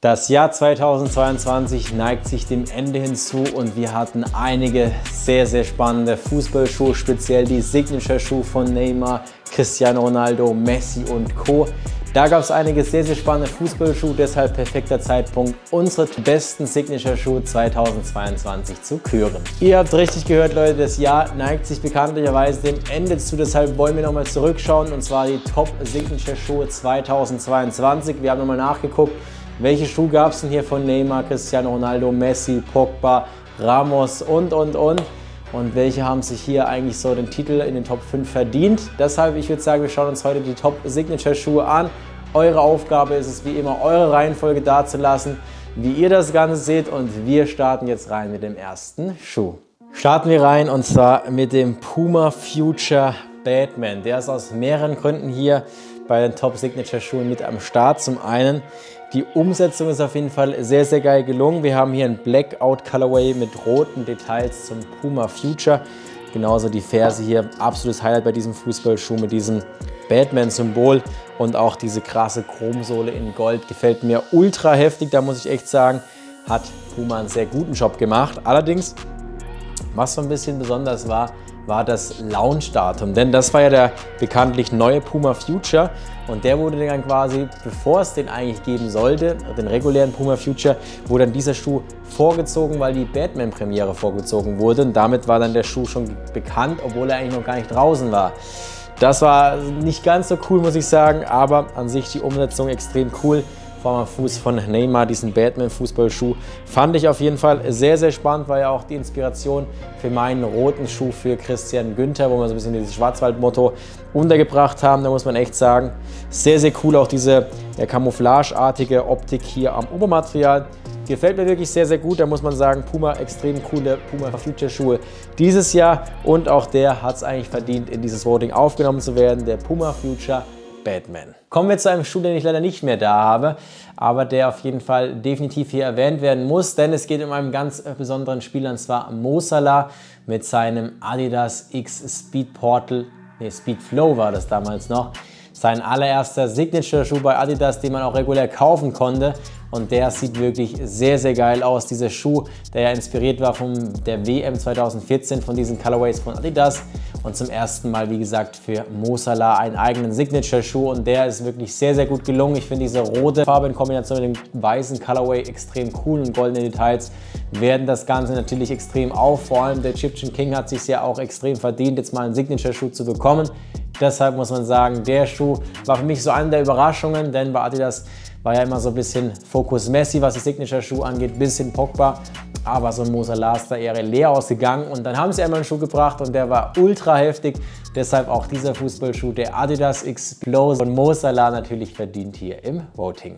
Das Jahr 2022 neigt sich dem Ende hinzu und wir hatten einige sehr, sehr spannende Fußballschuhe, speziell die Signature-Schuhe von Neymar, Cristiano Ronaldo, Messi und Co. Da gab es einige sehr, sehr spannende Fußballschuhe, deshalb perfekter Zeitpunkt, unsere besten Signature-Schuhe 2022 zu küren. Ihr habt richtig gehört, Leute, das Jahr neigt sich bekanntlicherweise dem Ende zu, deshalb wollen wir nochmal zurückschauen und zwar die Top-Signature-Schuhe 2022. Wir haben nochmal nachgeguckt, welche Schuhe gab es denn hier von Neymar, Cristiano Ronaldo, Messi, Pogba, Ramos und welche haben sich hier eigentlich so den Titel in den Top 5 verdient. Deshalb, ich würde sagen, wir schauen uns heute die Top-Signature-Schuhe an. Eure Aufgabe ist es wie immer, eure Reihenfolge dazulassen, wie ihr das Ganze seht, und wir starten jetzt rein mit dem ersten Schuh. Starten wir rein und zwar mit dem Puma Future Batman. Der ist aus mehreren Gründen hier bei den Top-Signature-Schuhen mit am Start. Zum einen, die Umsetzung ist auf jeden Fall sehr, sehr geil gelungen. Wir haben hier ein Blackout Colorway mit roten Details zum Puma Future. Genauso die Ferse hier, absolutes Highlight bei diesem Fußballschuh mit diesem Batman-Symbol. Und auch diese krasse Chromsohle in Gold gefällt mir ultra heftig. Da muss ich echt sagen, hat Puma einen sehr guten Job gemacht. Allerdings, was so ein bisschen besonders war das Launchdatum. Denn das war ja der bekanntlich neue Puma Future. Und der wurde dann quasi, bevor es den eigentlich geben sollte, den regulären Puma Future, wurde dann dieser Schuh vorgezogen, weil die Batman-Premiere vorgezogen wurde. Und damit war dann der Schuh schon bekannt, obwohl er eigentlich noch gar nicht draußen war. Das war nicht ganz so cool, muss ich sagen, aber an sich die Umsetzung extrem cool. Vor allem am Fuß von Neymar, diesen Batman-Fußballschuh, fand ich auf jeden Fall sehr, sehr spannend. War ja auch die Inspiration für meinen roten Schuh für Christian Günther, wo wir so ein bisschen dieses Schwarzwald-Motto untergebracht haben. Da muss man echt sagen, sehr, sehr cool. Auch diese camouflageartige Optik hier am Obermaterial. Gefällt mir wirklich sehr, sehr gut. Da muss man sagen, Puma, extrem coole Puma Future Schuhe dieses Jahr. Und auch der hat es eigentlich verdient, in dieses Voting aufgenommen zu werden, der Puma Future Batman. Kommen wir zu einem Schuh, den ich leider nicht mehr da habe, aber der auf jeden Fall definitiv hier erwähnt werden muss, denn es geht um einen ganz besonderen Spieler, und zwar Mo Salah mit seinem Adidas X Speed Portal, Speed Flow war das damals noch. Sein allererster Signature-Schuh bei Adidas, den man auch regulär kaufen konnte. Und der sieht wirklich sehr, sehr geil aus. Dieser Schuh, der ja inspiriert war von der WM 2014, von diesen Colorways von Adidas. Und zum ersten Mal, wie gesagt, für Mo Salah einen eigenen Signature-Schuh. Und der ist wirklich sehr, sehr gut gelungen. Ich finde diese rote Farbe in Kombination mit dem weißen Colorway extrem cool, und goldene Details werden das Ganze natürlich extrem auf. Vor allem der Egyptian King hat sich ja auch extrem verdient, jetzt mal einen Signature-Schuh zu bekommen. Deshalb muss man sagen, der Schuh war für mich so eine der Überraschungen, denn bei Adidas war ja immer so ein bisschen Fokus Messi, was die Signature-Schuhe angeht, bisschen Pogba. Aber so ein Mo Salah ist da eher leer ausgegangen, und dann haben sie einmal einen Schuh gebracht und der war ultra heftig. Deshalb auch dieser Fußballschuh, der Adidas Explode von Mo Salah, natürlich verdient hier im Voting.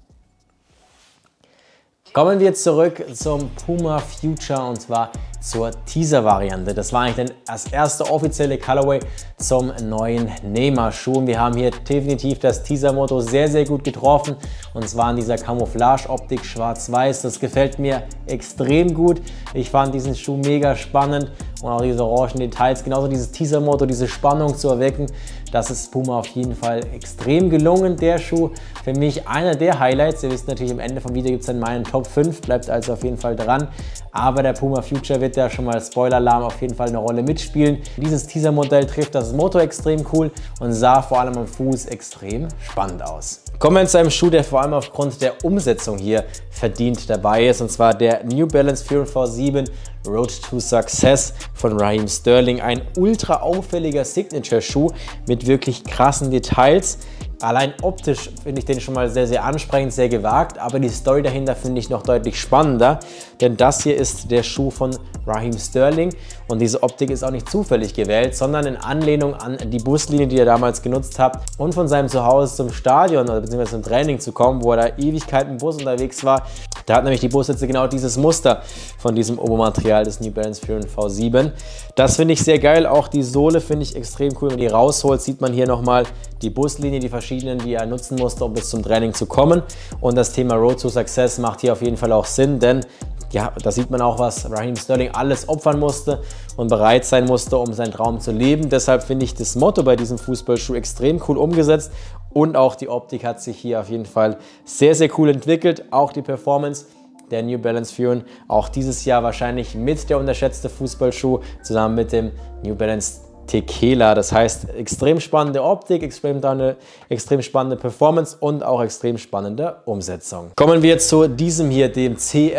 Kommen wir zurück zum Puma Future, und zwar zur Teaser-Variante. Das war eigentlich das erste offizielle Colorway zum neuen Neymar-Schuh. Wir haben hier definitiv das Teaser-Motto sehr, sehr gut getroffen, und zwar in dieser Camouflage-Optik schwarz-weiß. Das gefällt mir extrem gut. Ich fand diesen Schuh mega spannend, und auch diese orangen Details, genauso dieses Teaser-Motto, diese Spannung zu erwecken. Das ist Puma auf jeden Fall extrem gelungen. Der Schuh für mich einer der Highlights. Ihr wisst natürlich, am Ende vom Video gibt es dann meinen Top 5, bleibt also auf jeden Fall dran. Aber der Puma Future wird ja schon mal, Spoiler-Alarm, auf jeden Fall eine Rolle mitspielen. Dieses Teaser-Modell trifft das Motto extrem cool und sah vor allem am Fuß extrem spannend aus. Kommen wir zu einem Schuh, der vor allem aufgrund der Umsetzung hier verdient dabei ist, und zwar der New Balance 447 Road to Success von Raheem Sterling. Ein ultra auffälliger Signature-Schuh mit wirklich krassen Details. Allein optisch finde ich den schon mal sehr, sehr ansprechend, sehr gewagt, aber die Story dahinter finde ich noch deutlich spannender, denn das hier ist der Schuh von Raheem Sterling, und diese Optik ist auch nicht zufällig gewählt, sondern in Anlehnung an die Buslinie, die er damals genutzt hat, und von seinem Zuhause zum Stadion oder beziehungsweise zum Training zu kommen, wo er da Ewigkeiten im Bus unterwegs war. Da hat nämlich die Bussitze genau dieses Muster von diesem Obermaterial des New Balance 447. Das finde ich sehr geil, auch die Sohle finde ich extrem cool. Wenn man die rausholt, sieht man hier nochmal die Buslinie, die verschiedenen, die er nutzen musste, um bis zum Training zu kommen. Und das Thema Road to Success macht hier auf jeden Fall auch Sinn, denn ja, da sieht man auch, was Raheem Sterling alles opfern musste und bereit sein musste, um seinen Traum zu leben. Deshalb finde ich das Motto bei diesem Fußballschuh extrem cool umgesetzt und auch die Optik hat sich hier auf jeden Fall sehr, sehr cool entwickelt. Auch die Performance der New Balance Fusion, auch dieses Jahr wahrscheinlich mit der unterschätzte Fußballschuh, zusammen mit dem New Balance Tequila. Das heißt, extrem spannende Optik, extrem spannende Performance und auch extrem spannende Umsetzung. Kommen wir zu diesem hier, dem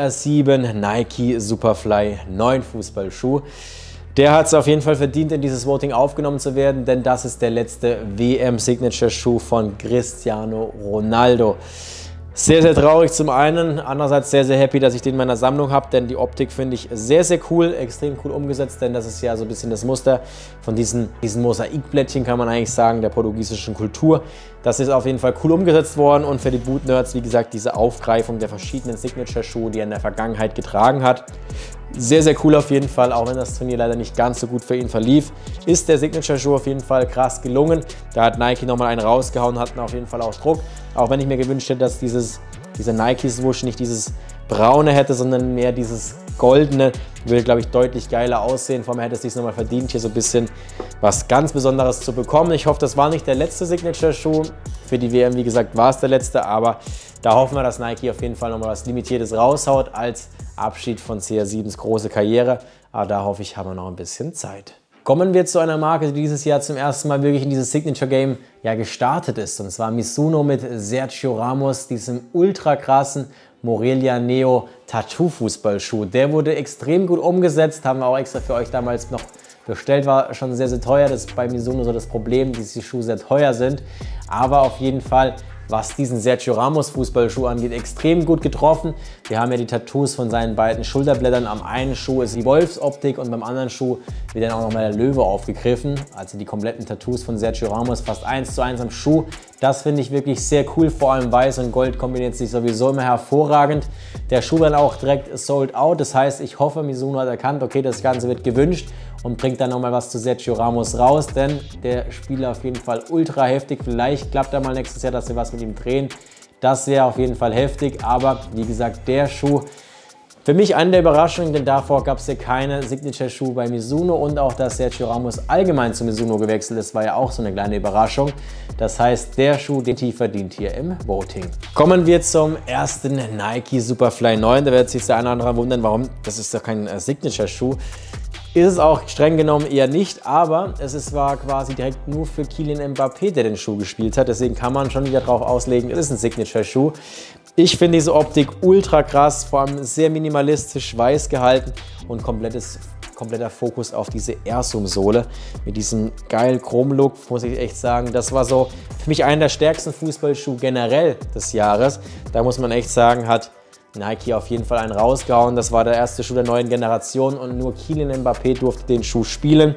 CR7 Nike Superfly 9 Fußballschuh. Der hat es auf jeden Fall verdient, in dieses Voting aufgenommen zu werden, denn das ist der letzte WM-Signature-Schuh von Cristiano Ronaldo. Sehr, sehr traurig zum einen, andererseits sehr, sehr happy, dass ich den in meiner Sammlung habe, denn die Optik finde ich sehr, sehr cool, extrem cool umgesetzt, denn das ist ja so ein bisschen das Muster von diesen Mosaikblättchen, kann man eigentlich sagen, der portugiesischen Kultur. Das ist auf jeden Fall cool umgesetzt worden und für die Boot-Nerds, wie gesagt, diese Aufgreifung der verschiedenen Signature-Schuhe, die er in der Vergangenheit getragen hat. Sehr, sehr cool auf jeden Fall, auch wenn das Turnier leider nicht ganz so gut für ihn verlief, ist der Signature-Schuh auf jeden Fall krass gelungen. Da hat Nike nochmal einen rausgehauen, hatten auf jeden Fall auch Druck. Auch wenn ich mir gewünscht hätte, dass dieser Nike-Swoosh nicht dieses braune hätte, sondern mehr dieses goldene, würde, glaube ich, deutlich geiler aussehen. Vor allem hätte es sich nochmal verdient, hier so ein bisschen was ganz Besonderes zu bekommen. Ich hoffe, das war nicht der letzte Signature-Schuh. Für die WM, wie gesagt, war es der letzte, aber da hoffen wir, dass Nike auf jeden Fall nochmal was Limitiertes raushaut als Abschied von CR7s große Karriere. Aber da hoffe ich, haben wir noch ein bisschen Zeit. Kommen wir zu einer Marke, die dieses Jahr zum ersten Mal wirklich in dieses Signature-Game ja gestartet ist. Und zwar Mizuno mit Sergio Ramos, diesem ultra krassen Morelia Neo Tattoo-Fußballschuh. Der wurde extrem gut umgesetzt, haben wir auch extra für euch damals noch bestellt, war schon sehr, sehr teuer. Das ist bei Mizuno so das Problem, dass die Schuhe sehr teuer sind. Aber auf jeden Fall, was diesen Sergio Ramos Fußballschuh angeht, extrem gut getroffen. Wir haben ja die Tattoos von seinen beiden Schulterblättern. Am einen Schuh ist die Wolfsoptik und beim anderen Schuh wird dann auch nochmal der Löwe aufgegriffen. Also die kompletten Tattoos von Sergio Ramos fast 1:1 am Schuh. Das finde ich wirklich sehr cool, vor allem Weiß und Gold kombiniert sich sowieso immer hervorragend. Der Schuh dann auch direkt sold out, das heißt, ich hoffe, Mizuno hat erkannt, okay, das Ganze wird gewünscht und bringt dann nochmal was zu Sergio Ramos raus, denn der Spieler auf jeden Fall ultra heftig. Vielleicht klappt er mal nächstes Jahr, dass wir was mit ihm drehen. Das wäre auf jeden Fall heftig, aber wie gesagt, der Schuh für mich eine der Überraschungen, denn davor gab es ja keine Signature-Schuh bei Mizuno und auch, dass Sergio Ramos allgemein zu Mizuno gewechselt ist, war ja auch so eine kleine Überraschung. Das heißt, der Schuh, den tief verdient hier im Voting. Kommen wir zum ersten Nike Superfly 9. Da wird sich der eine oder andere wundern, warum, das ist doch kein Signature-Schuh. Ist es auch streng genommen eher nicht, aber war quasi direkt nur für Kylian Mbappé, der den Schuh gespielt hat. Deswegen kann man schon wieder drauf auslegen, es ist ein Signature-Schuh. Ich finde diese Optik ultra krass, vor allem sehr minimalistisch, weiß gehalten und kompletter Fokus auf diese Airzoom-Sohle mit diesem geilen Chrom-Look, muss ich echt sagen. Das war so für mich einer der stärksten Fußballschuhe generell des Jahres. Da muss man echt sagen, hat Nike auf jeden Fall einen rausgehauen. Das war der erste Schuh der neuen Generation und nur Kylian Mbappé durfte den Schuh spielen.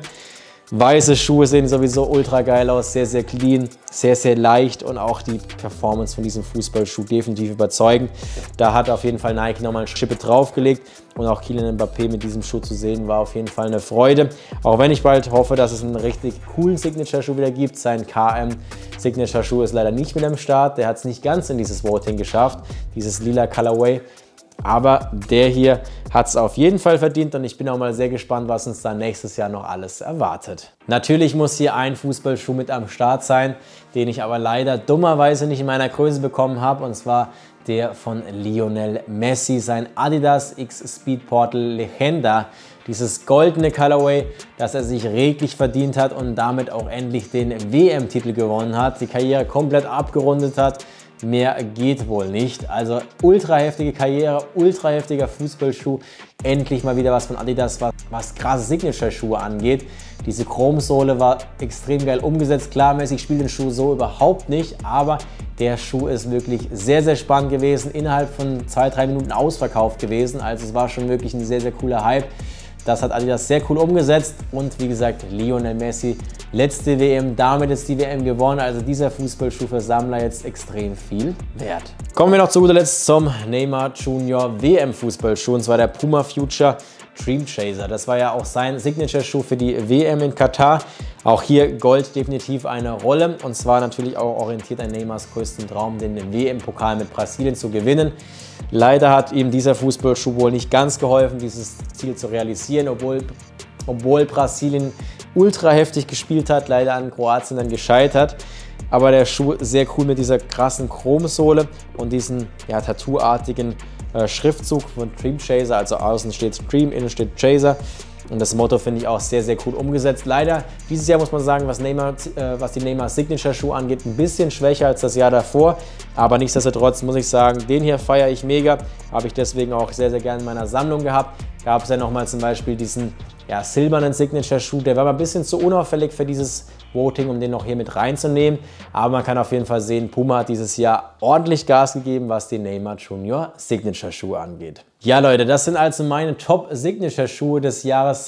Weiße Schuhe sehen sowieso ultra geil aus, sehr, sehr clean, sehr, sehr leicht und auch die Performance von diesem Fußballschuh definitiv überzeugend. Da hat auf jeden Fall Nike nochmal eine Schippe draufgelegt und auch Kylian Mbappé mit diesem Schuh zu sehen, war auf jeden Fall eine Freude. Auch wenn ich bald hoffe, dass es einen richtig coolen Signature-Schuh wieder gibt. Sein KM Signature-Schuh ist leider nicht mit am Start, der hat es nicht ganz in dieses Voting geschafft, dieses lila Colorway. Aber der hier hat es auf jeden Fall verdient und ich bin auch mal sehr gespannt, was uns dann nächstes Jahr noch alles erwartet. Natürlich muss hier ein Fußballschuh mit am Start sein, den ich aber leider dummerweise nicht in meiner Größe bekommen habe, und zwar der von Lionel Messi, sein Adidas X Speed Portal Legenda. Dieses goldene Colorway, das er sich redlich verdient hat und damit auch endlich den WM-Titel gewonnen hat, die Karriere komplett abgerundet hat. Mehr geht wohl nicht. Also ultra heftige Karriere, ultra heftiger Fußballschuh. Endlich mal wieder was von Adidas, was krasse Signature-Schuhe angeht. Diese Chromsohle war extrem geil umgesetzt. Klar, Messi spielt den Schuh so überhaupt nicht, aber der Schuh ist wirklich sehr, sehr spannend gewesen. Innerhalb von 2-3 Minuten ausverkauft gewesen. Also es war schon wirklich ein sehr, sehr cooler Hype. Das hat Adidas sehr cool umgesetzt und wie gesagt, Lionel Messi, letzte WM, damit ist die WM gewonnen. Also dieser Fußballschuh für Sammler jetzt extrem viel wert. Kommen wir noch zu guter Letzt zum Neymar Junior WM Fußballschuh, und zwar der Puma Future Dream Chaser. Das war ja auch sein Signature-Schuh für die WM in Katar. Auch hier Gold definitiv eine Rolle, und zwar natürlich auch orientiert an Neymars größten Traum, den WM-Pokal mit Brasilien zu gewinnen. Leider hat ihm dieser Fußballschuh wohl nicht ganz geholfen, dieses Ziel zu realisieren, obwohl Brasilien ultra heftig gespielt hat, leider an Kroatien dann gescheitert. Aber der Schuh sehr cool mit dieser krassen Chromsohle und diesen ja, tattooartigen Schriftzug von Dream Chaser. Also außen steht Dream, innen steht Chaser. Und das Motto finde ich auch sehr, sehr cool umgesetzt. Leider dieses Jahr muss man sagen, was die Neymar Signature Schuh angeht, ein bisschen schwächer als das Jahr davor. Aber nichtsdestotrotz muss ich sagen, den hier feiere ich mega. Habe ich deswegen auch sehr, sehr gerne in meiner Sammlung gehabt. Gab es ja nochmal zum Beispiel diesen ja, silbernen Signature Schuh. Der war mal ein bisschen zu unauffällig für dieses Voting, um den noch hier mit reinzunehmen. Aber man kann auf jeden Fall sehen, Puma hat dieses Jahr ordentlich Gas gegeben, was die Neymar Junior Signature Schuhe angeht. Ja Leute, das sind also meine Top Signature Schuhe des Jahres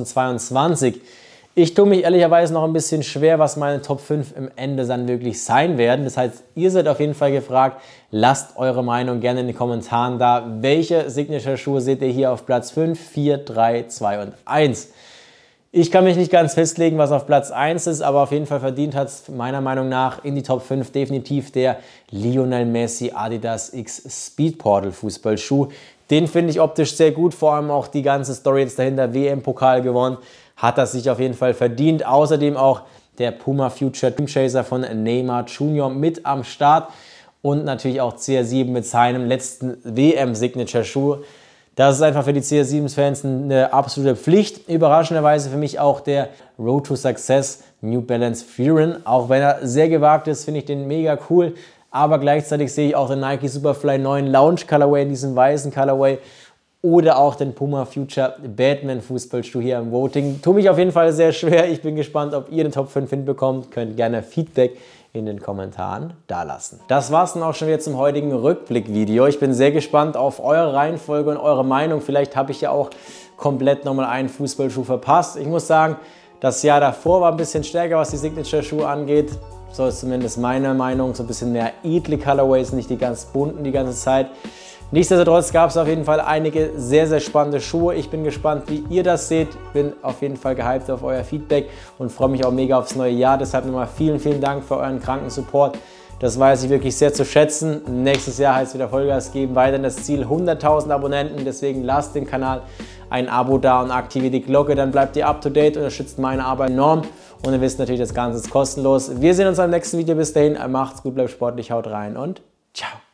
2022. Ich tue mich ehrlicherweise noch ein bisschen schwer, was meine Top 5 im Ende dann wirklich sein werden. Das heißt, ihr seid auf jeden Fall gefragt. Lasst eure Meinung gerne in den Kommentaren da. Welche Signature-Schuhe seht ihr hier auf Platz 5, 4, 3, 2 und 1? Ich kann mich nicht ganz festlegen, was auf Platz 1 ist, aber auf jeden Fall verdient hat es meiner Meinung nach in die Top 5 definitiv der Lionel Messi Adidas X Speed Portal Fußballschuh. Den finde ich optisch sehr gut, vor allem auch die ganze Story jetzt dahinter, WM-Pokal gewonnen. Hat das sich auf jeden Fall verdient. Außerdem auch der Puma Future Dream Chaser von Neymar Junior mit am Start. Und natürlich auch CR7 mit seinem letzten WM-Signature-Schuh. Das ist einfach für die CR7-Fans eine absolute Pflicht. Überraschenderweise für mich auch der Road to Success New Balance Furin. Auch wenn er sehr gewagt ist, finde ich den mega cool. Aber gleichzeitig sehe ich auch den Nike Superfly 9 Lounge Colorway in diesem weißen Colorway. Oder auch den Puma Future Batman Fußballschuh hier im Voting. Tue mich auf jeden Fall sehr schwer. Ich bin gespannt, ob ihr den Top 5 hinbekommt. Könnt gerne Feedback in den Kommentaren dalassen. Das war es dann auch schon wieder zum heutigen Rückblick-Video. Ich bin sehr gespannt auf eure Reihenfolge und eure Meinung. Vielleicht habe ich ja auch komplett nochmal einen Fußballschuh verpasst. Ich muss sagen, das Jahr davor war ein bisschen stärker, was die Signature-Schuhe angeht. So ist zumindest meine Meinung. So ein bisschen mehr edle Colorways, nicht die ganz bunten die ganze Zeit. Nichtsdestotrotz gab es auf jeden Fall einige sehr, sehr spannende Schuhe. Ich bin gespannt, wie ihr das seht. Bin auf jeden Fall gehypt auf euer Feedback und freue mich auch mega aufs neue Jahr. Deshalb nochmal vielen, vielen Dank für euren kranken Support. Das weiß ich wirklich sehr zu schätzen. Nächstes Jahr heißt es wieder Vollgas geben. Weiterhin das Ziel 100.000 Abonnenten. Deswegen lasst dem Kanal ein Abo da und aktiviert die Glocke. Dann bleibt ihr up to date, unterstützt meine Arbeit enorm. Und ihr wisst natürlich, das Ganze ist kostenlos. Wir sehen uns beim nächsten Video. Bis dahin, macht's gut, bleibt sportlich, haut rein und ciao.